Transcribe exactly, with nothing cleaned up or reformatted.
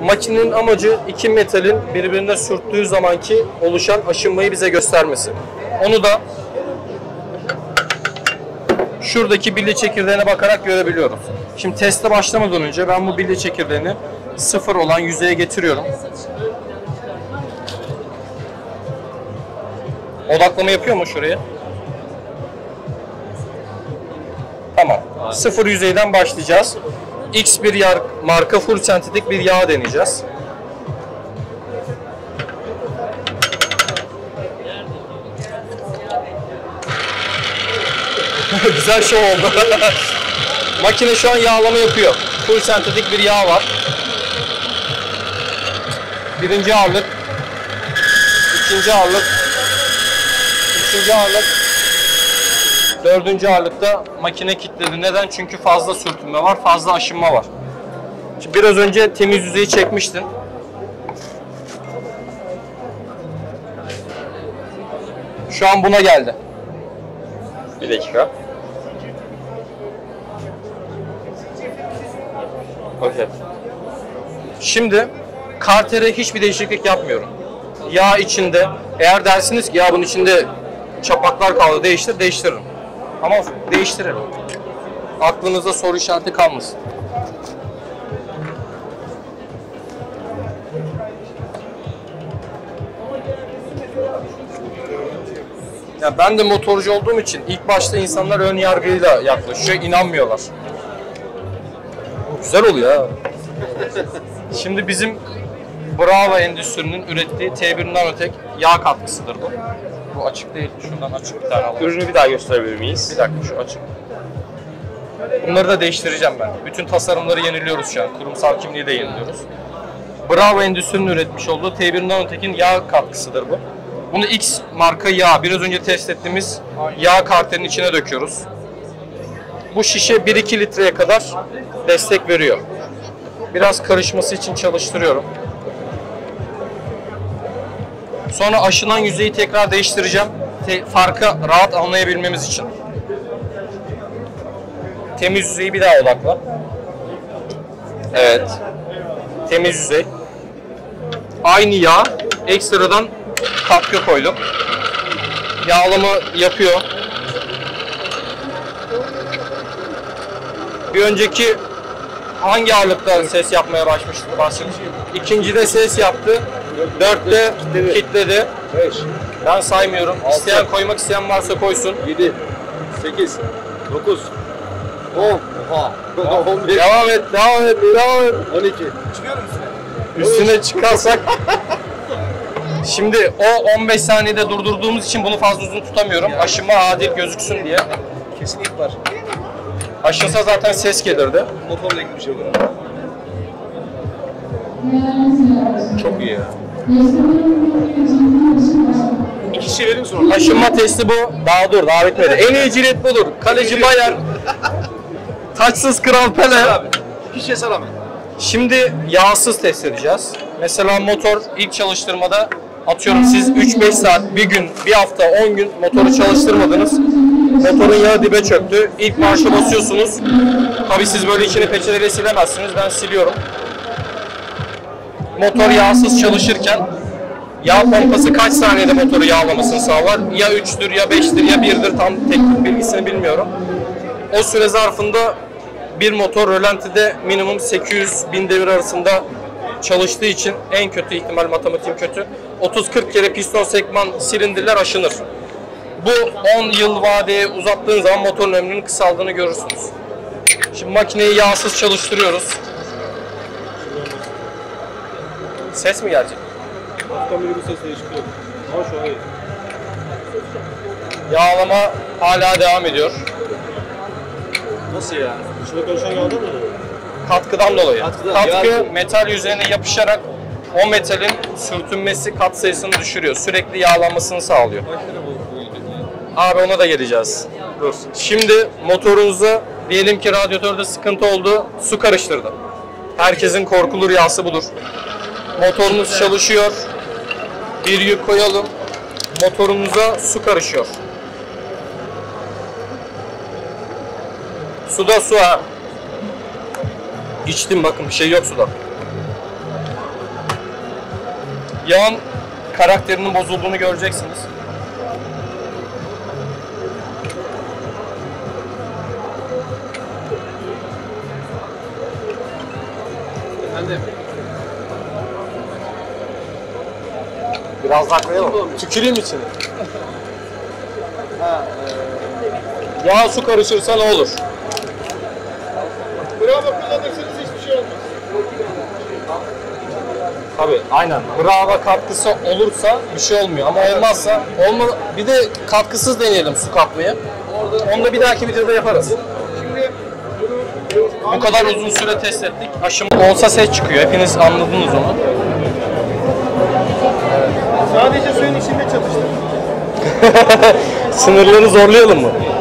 Makinenin amacı iki metalin birbirine sürttüğü zamanki oluşan aşınmayı bize göstermesi. Onu da şuradaki bilye çekirdeğine bakarak görebiliyoruz. Şimdi teste başlamadan önce ben bu bilye çekirdeğini sıfır olan yüzeye getiriyorum. Odaklama yapıyor mu şuraya? Tamam. Sıfır yüzeyden başlayacağız. X bir yağ, marka full sentetik bir yağ deneyeceğiz. Güzel şey oldu. Makine şu an yağlama yapıyor. Full sentetik bir yağ var. Birinci ağırlık, ikinci ağırlık, üçüncü ağırlık, dördüncü ağırlıkta makine kilitledi. Neden? Çünkü fazla sürtünme var, fazla aşınma var. Şimdi biraz önce temiz yüzeyi çekmiştin. Şu an buna geldi. Bir dakika. Okay. Şimdi kartere hiçbir değişiklik yapmıyorum. Yağ içinde, eğer dersiniz ki ya bunun içinde çapaklar kaldı, değiştir, değiştiririm. Ama değiştirelim. Aklınızda soru işareti kalmasın. Ya ben de motorcu olduğum için ilk başta insanlar ön yargıyla yaklaşıyor, inanmıyorlar. Güzel oluyor ha. Şimdi bizim Brava Endüstri'nin ürettiği T bir Nanotek yağ katkısıdır bu. Bu açık değil. Şuradan açık bir tane alalım. Ürünü bir daha gösterebilir miyiz? Bir dakika, şu açık. Bunları da değiştireceğim ben. Bütün tasarımları yeniliyoruz şu an. Kurumsal kimliği de yeniliyoruz. Brava Endüstri'nin üretmiş olduğu T bir Nanotek'in yağ katkısıdır bu. Bunu X marka yağ, biraz önce test ettiğimiz yağ karterin içine döküyoruz. Bu şişe bir iki litreye kadar destek veriyor. Biraz karışması için çalıştırıyorum. Sonra aşınan yüzeyi tekrar değiştireceğim. Te farkı rahat anlayabilmemiz için. Temiz yüzeyi bir daha odakla. Evet. Temiz yüzey. Aynı yağ. Ekstradan katkı koydum. Yağlama yapıyor. Bir önceki hangi ağırlıkta ses yapmaya başlamıştı? İkincide ses yaptı. Dörtte kilitledi. beş. Ben saymıyorum. İsteyen koymak isteyen varsa koysun. yedi. sekiz. dokuz. on. Oha. on bir. Devam et, devam et, devam et. on iki. Çıkıyor musun? Üstüne çıkarsak. Şimdi o on beş saniyede durdurduğumuz için bunu fazla uzun tutamıyorum. Aşınma adil gözüksün diye. Kesinlik var. Aşınsa zaten ses gelirdi. Motorla ilgili bir şey olur. Çok iyi ya. İki şey verir misin orada? Aşınma testi bu. Daha dur, daha bitmedi. En iyi cilet budur. Kaleci Bayern. Taçsız Kral Pele. Abi. Hiç ses alamam. Şimdi yağsız test edeceğiz. Mesela motor ilk çalıştırmada atıyorum siz üç beş saat, bir gün, bir hafta, on gün motoru çalıştırmadınız. Motorun yağı dibe çöktü. İlk marşa basıyorsunuz. Tabii siz böyle içini peçeteyle silemezsiniz. Ben siliyorum. Motor yağsız çalışırken yağ pompası kaç saniyede motoru yağlamasını sağlar? Ya üçtür, ya beştir, ya birdir. Tam teknik bilgisini bilmiyorum. O süre zarfında bir motor rölantide minimum sekiz yüz bin devir arasında çalıştığı için en kötü ihtimal, matematiğim kötü, otuz kırk kere piston sekman silindirler aşınır. Bu on yıl vadeye uzattığın zaman motorun ömrünün kısaldığını görürsünüz. Şimdi makineyi yağsız çalıştırıyoruz. Ses mi gelecek? Kamera bir sesle çıkıyor. Ama şu an iyi. Yağlama hala devam ediyor. Nasıl yani? İçine karışan yağda mı? Katkıdan dolayı. Katkıdan, Katkı yağ- metal yüzeyine yapışarak o metalin sürtünmesi, kat sayısını düşürüyor. Sürekli yağlanmasını sağlıyor. Kaç lira bu? Abi ona da geleceğiz. Dur. Şimdi motorunuza diyelim ki radyatörde sıkıntı oldu, su karıştırdı. Herkesin korkulu rüyası budur. Motorunuz çalışıyor. Bir yük koyalım. Motorunuza su karışıyor. Suda su ha. İçtim bakın, bir şey yok suda. yağın karakterinin bozulduğunu göreceksiniz. Efendim. Biraz daha koyalım. Tüküreyim içine. Ha, e, Yağ su karışırsa ne olur? bravo kullanırsanız hiçbir şey olmaz. Tabii aynen. Brava katkısı olursa bir şey olmuyor ama olmazsa olma. Bir de katkısız deneyelim su katmayı. Onu da bir dahaki videoda yaparız. Şimdi Bu kadar uzun süre test ettik. Aşım olsa ses çıkıyor. Hepiniz anladınız onu. sadece suyun içinde çalıştım. Sınırları zorlayalım mı?